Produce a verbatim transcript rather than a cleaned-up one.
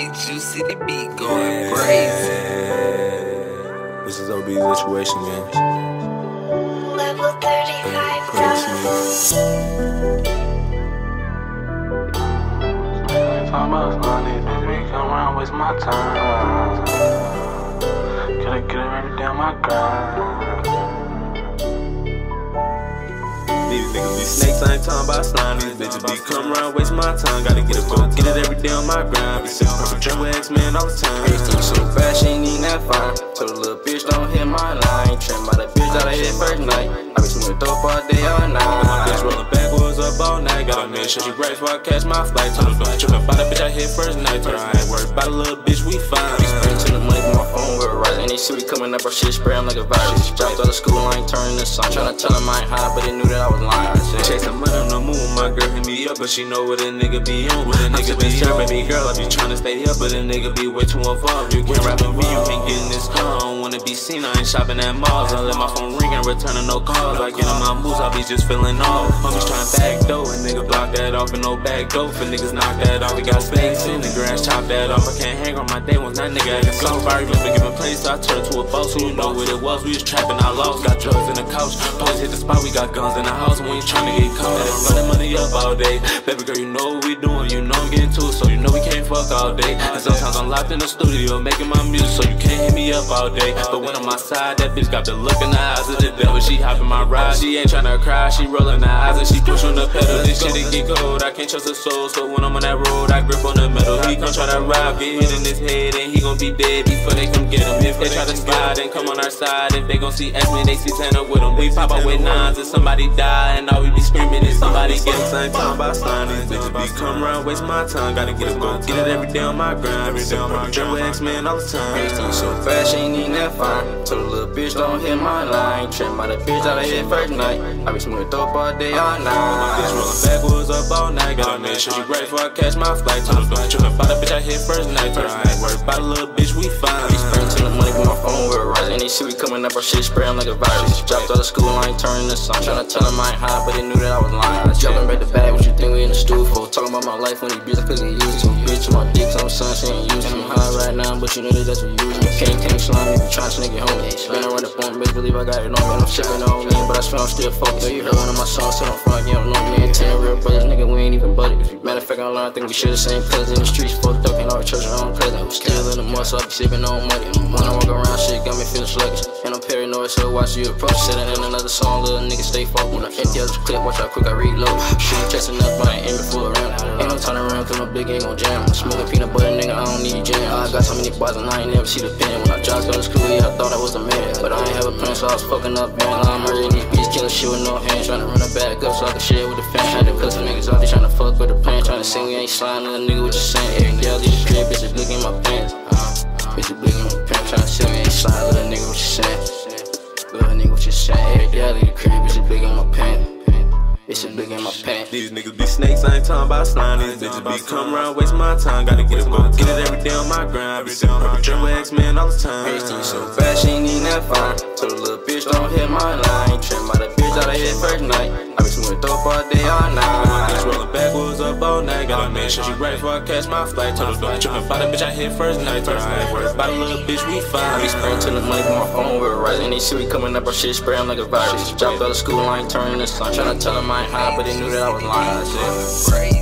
get juicy, the beat going crazy. This is O B E situation, man. Level thirty-five. Talking about all these niggas be come around, waste my time. Gotta get it every day on my grind. These niggas be snakes, I ain't talking about slime. These bitches be come around, waste my time. Gotta get it, go get it every day on my grind. Be sippin' perfect drink with X-Men all the time. Everything so fast, she ain't even that fine. Told the little bitch don't hit my line. Trim by the bitch that I hit first night. I be smoking dope all day, all night. My bitch rollin' backwards up all night. Gotta make sure she right before I catch my flight. Told her don't trippin' by the bitch I hit first night. Told her I ain't worried about a little bitch, we fine. Spring to the money for my phone, we're rising. Any see we coming up, our shit spray, I'm like a virus. Dropped out of school, I ain't turning the sun. Tryna tell them I ain't high, but they knew that I was lying. Chasing money on the moon, my girl hit me up, but she know what a nigga be on. What a nigga be on, baby girl, I be tryna stay up, but a nigga be way too involved. You can't rap with me, you ain't getting this car. I don't wanna be seen, I ain't shopping at malls. I let my phone ring and returning no calls. I get on my moves, I be just feeling off. Homies tryna back door, a nigga block that off and no back door. For niggas knock that off, we got snakes in the grass, chop that off. I can't hang on my day ones, that nigga acting so far. Remember giving place, so I turned to a boss. Who you know what it was, we was trapping, I lost. Got drugs in the couch, police hit the spot, we got guns in the house. We ain't tryna get caught. Run that money up all day. Baby girl, you know what we doing, you know I'm getting to it, so you know we can't fuck all day. And sometimes I'm locked in the studio making my music, so you can't hit me up all day. But when I'm outside, that bitch got the look in the eyes of the devil. She hopping my ride, she ain't tryna cry, she rolling her eyes and she push on the pedal. This shit it get cold, I can't trust her soul, so when I'm on that road, I grip on the metal. He gon' try to ride, get hit in his head, and he gon' be dead before they come get him. If they try to slide and come on our side, if they gon' see X-Men, they see Tana with him. We pop out with nines and somebody die, and all we be screaming is somebody get him. I ain't talking about slime, these bitches be come around, waste my time. Gotta get it, go get it every day on my grind. Every day on my grind with X-Men all the time. Everything so fast, she ain't even that fine. Told the little bitch don't hit my line. Trim by the bitch that I hit first night. I be smoking dope all day, all My night. bitch rollin' backwards up all night. Gotta make sure she right before I catch my flight. Told her don't trippin' by the bitch I hit first night. Told her I ain't worried about a little bitch, we fine. Spring to the money for my phone, we're rising. Any see we coming up, our shit spray, I'm like a virus. Dropped out of school, I ain't turning the sun. Tryna tell them I ain't high, but they knew that I was lying. Jumping back the bag, what you think we in the stool for? Talking about my life when these bitches I couldn't get used to. Bitch to my dick, I'm son, she ain't used to. I'm high right now, but you know that that's what you use. Can't can't slime, you be trying to sneak it home. Spin around the phone, bitch, believe I got it on me. I'm sipping on me, but I swear I'm still focused. You heard one of my songs, sit on front, you don't know me. Ten real brothers, nigga, we ain't even buddies. Matter of fact, I learned, I think we share the same cousins. In the streets, fucked up, in our church, our own cousin. Still in the mud, so I be sipping on money. When I walk around, shit got me feeling sluggish. And I'm paranoid, so watch you approach. Sitting in another song, little nigga stay focused. When I empty out this clip, watch how quick I reload. Shit chasing up, but I ain't aiming full around. Ain't no turning around, cause my big ain't gon' jam. Smoking peanut butter, nigga, I don't need jam. I got so many bars and I ain't never see the pen. When I dropped out of school, yeah, I thought I was the man. But I ain't have a plan, so I was fucking up, man. I'm murdering these beats, killing shit with no hands. Tryna run it back up so I can share with the fam. Had to cut some niggas out, they tryna fuck with the plan. Tryna say we ain't sliding, little nigga, what you saying? Every day I leave the crib, bitches blinking in my pants. Uh, bitches blinking in my pants, tryna say we ain't sliding, little nigga, what you saying? Little nigga, what you saying? Every day I leave the crib, bitches blinking in my pants. It's a big in my pants. These niggas be snakes, I ain't talking about slime. These bitches be come around, waste my time. Gotta get it, go get it every day on my grind. Be sippin' perfect drink with X-Men all the time. Everything so fast, she ain't even that fine. Told the little bitch don't hit my line. Trim by the bitch that I hit first night. I be smoking dope all day, all My night. bitch rollin' backwards up all night. Gotta make sure she right before I catch my flight. Told her don't trippin' by the bitch I hit first night. Told her I ain't worried about a little bitch, we fine. I be spraying to the money for my phone, we're rising. Any see we coming up, our shit spray, I'm like a virus. Dropped out of school, I ain't turning the sun. Tryna tell them I ain't high, but they knew that I was lying. I said, Crazy.